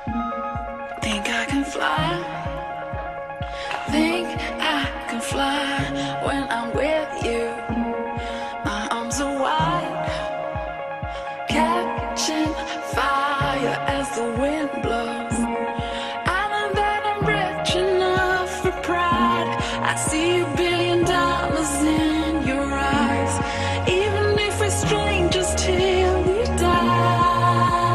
Think I can fly. Think I can fly when I'm with you. My arms are wide, catching fire as the wind blows. I know that I'm rich enough for pride. I see $1 billion in your eyes, even if we're strangers till we die.